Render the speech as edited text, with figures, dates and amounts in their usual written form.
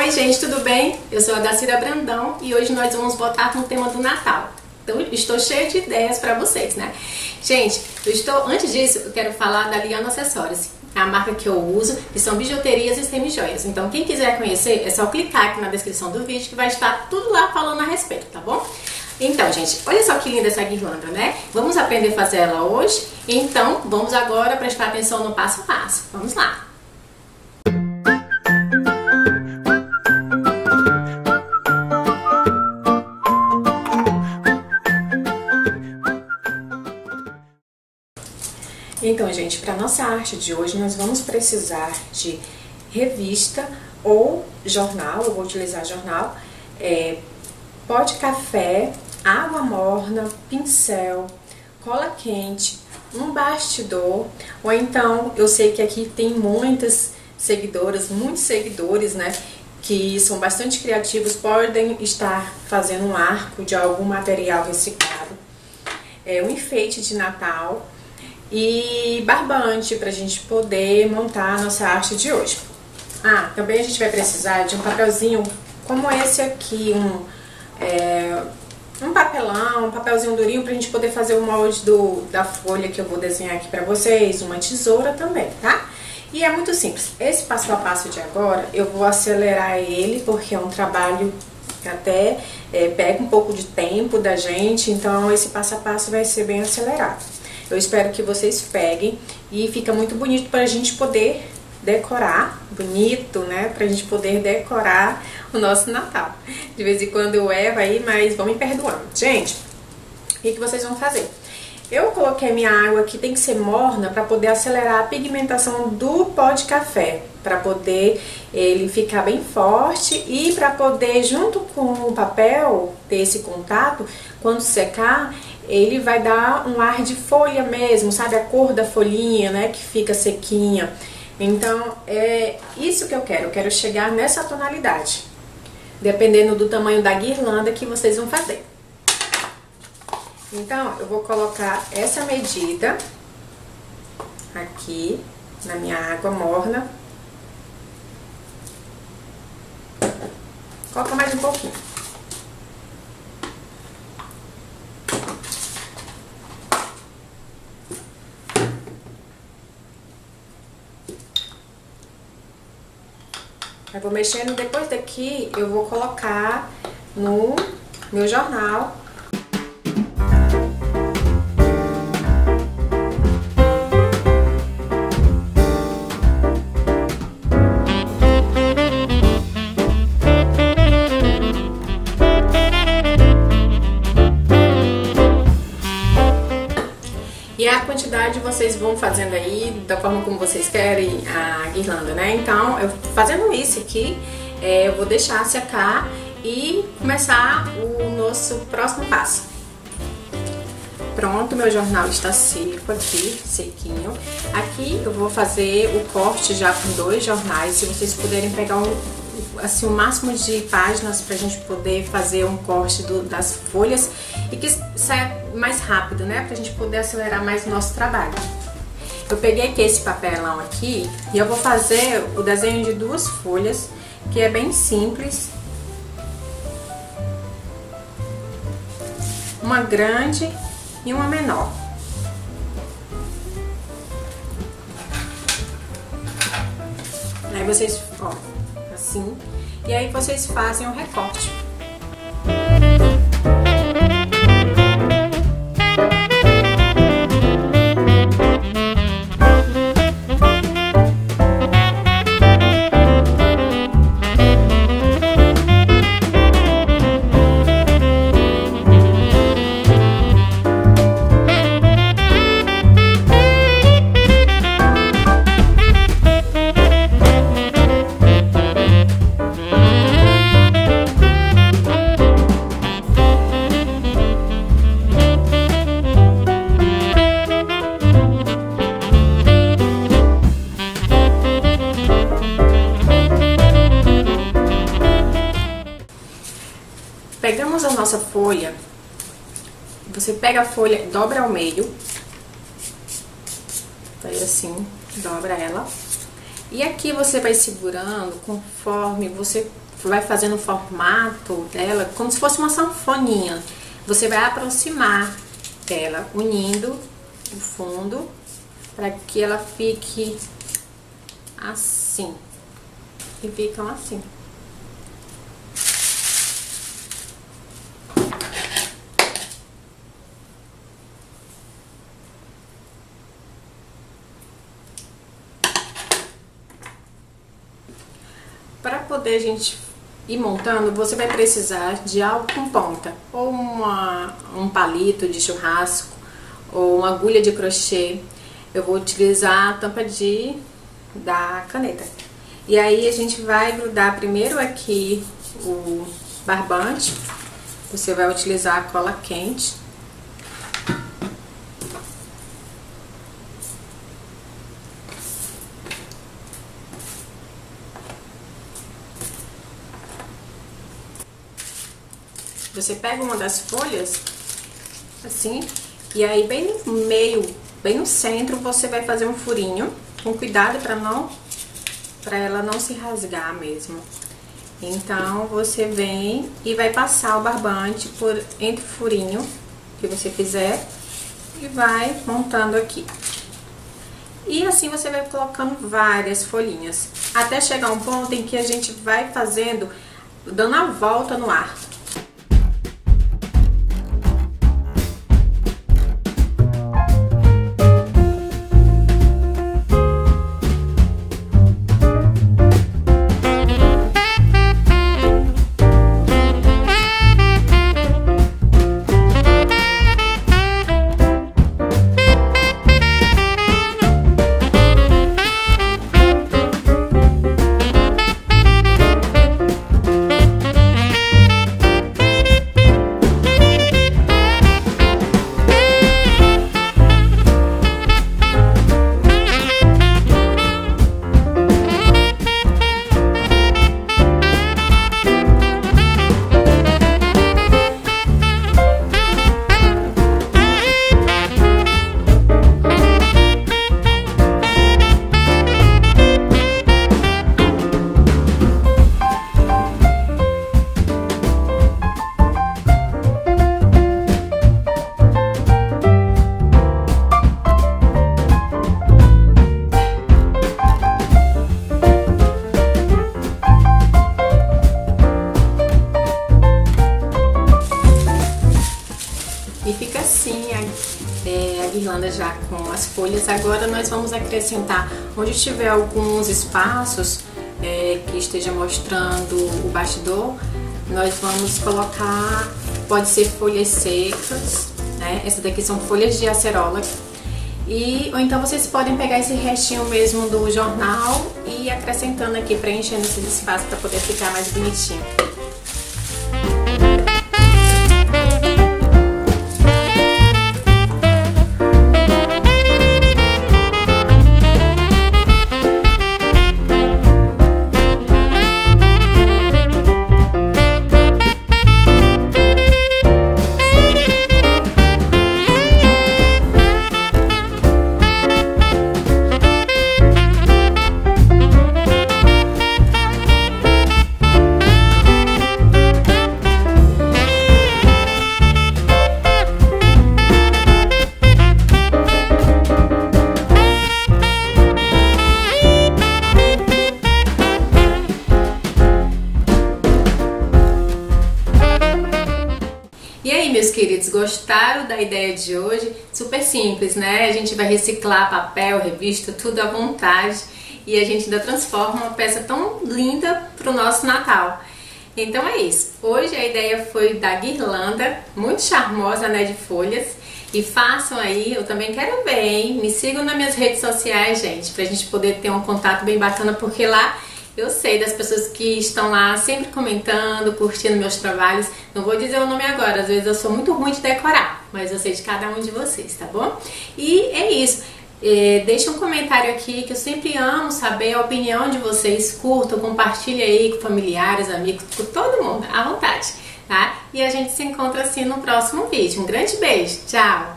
Oi gente, tudo bem? Eu sou a Dacira Brandão e hoje nós vamos botar no tema do Natal. Então estou cheia de ideias para vocês, né? Gente, antes disso eu quero falar da Liano Acessórios, a marca que eu uso, que são bijuterias e semi-joias. Então quem quiser conhecer é só clicar aqui na descrição do vídeo que vai estar tudo lá falando a respeito, tá bom? Então gente, olha só que linda essa guirlanda, né? Vamos aprender a fazer ela hoje? Então vamos agora prestar atenção no passo a passo. Vamos lá! Então, gente, para nossa arte de hoje, nós vamos precisar de revista ou jornal. Eu vou utilizar jornal, pó de café, água morna, pincel, cola quente, um bastidor, ou então, eu sei que aqui tem muitas seguidoras, muitos seguidores, né, que são bastante criativos, podem estar fazendo um arco de algum material reciclado, um enfeite de Natal, e barbante para a gente poder montar a nossa arte de hoje. Também a gente vai precisar de um papelzinho como esse aqui, um papelão, um papelzinho durinho para a gente poder fazer o molde da folha que eu vou desenhar aqui para vocês, uma tesoura também, tá? E é muito simples. Esse passo a passo de agora eu vou acelerar ele porque é um trabalho que até pega um pouco de tempo da gente, então esse passo a passo vai ser bem acelerado. Eu espero que vocês peguem e fica muito bonito para a gente poder decorar, bonito, né? Pra gente poder decorar o nosso Natal. De vez em quando eu erro aí, mas vão me perdoando. Gente, o que vocês vão fazer? Eu coloquei minha água aqui, tem que ser morna para poder acelerar a pigmentação do pó de café, para poder ele ficar bem forte e para poder, junto com o papel, ter esse contato, quando secar, ele vai dar um ar de folha mesmo, sabe? A cor da folhinha, né? Que fica sequinha. Então, é isso que eu quero chegar nessa tonalidade, dependendo do tamanho da guirlanda que vocês vão fazer. Então, eu vou colocar essa medida aqui na minha água morna. Coloca mais um pouquinho. Eu vou mexendo, depois daqui eu vou colocar no meu jornal. E a quantidade vocês vão fazendo aí da forma como vocês querem a guirlanda, né? Então, eu fazendo isso aqui, eu vou deixar secar e começar o nosso próximo passo. Pronto, meu jornal está seco aqui, sequinho. Aqui eu vou fazer o corte já com 2 jornais, se vocês puderem pegar assim, o máximo de páginas pra gente poder fazer um corte das folhas e que saia mais rápido, né? Pra gente poder acelerar mais o nosso trabalho. Eu peguei aqui esse papelão aqui e eu vou fazer o desenho de 2 folhas, que é bem simples. Uma grande e uma menor. Aí vocês, ó, assim, e aí vocês fazem o recorte. Pegamos a nossa folha, você pega a folha, dobra ao meio, aí assim, dobra ela, E aqui você vai segurando conforme você vai fazendo o formato dela, como se fosse uma sanfoninha. Você vai aproximar ela, unindo o fundo, para que ela fique assim. E ficam assim. Para poder a gente ir montando, você vai precisar de algo com ponta, ou um palito de churrasco, ou uma agulha de crochê. Eu vou utilizar a tampa da caneta. E aí a gente vai grudar primeiro aqui o barbante. Você vai utilizar a cola quente. Você pega uma das folhas, assim, e aí bem no meio, bem no centro, você vai fazer um furinho, com cuidado para ela não se rasgar mesmo. Então, você vem e vai passar o barbante por entre o furinho que você fizer e vai montando aqui. E assim você vai colocando várias folhinhas, até chegar um ponto em que a gente vai fazendo, dando a volta no arco. E fica assim a guirlanda já com as folhas. Agora nós vamos acrescentar, onde tiver alguns espaços que esteja mostrando o bastidor, nós vamos colocar, pode ser folhas secas, né? Essas daqui são folhas de acerola. Ou então vocês podem pegar esse restinho mesmo do jornal e ir acrescentando aqui, preenchendo esses espaços para poder ficar mais bonitinho. E aí, meus queridos, gostaram da ideia de hoje? Super simples, né? A gente vai reciclar papel, revista, tudo à vontade e a gente ainda transforma uma peça tão linda para o nosso Natal. Então é isso. Hoje a ideia foi da guirlanda, muito charmosa, né, de folhas. E façam aí, eu também quero ver, hein? Me sigam nas minhas redes sociais, gente, pra gente poder ter um contato bem bacana, porque lá eu sei das pessoas que estão lá sempre comentando, curtindo meus trabalhos. Não vou dizer o nome agora, às vezes eu sou muito ruim de decorar, mas eu sei de cada um de vocês, tá bom? E é isso. Deixa um comentário aqui, que eu sempre amo saber a opinião de vocês. Curtam, compartilhem aí com familiares, amigos, com todo mundo, à vontade, tá? E a gente se encontra assim no próximo vídeo. Um grande beijo, tchau!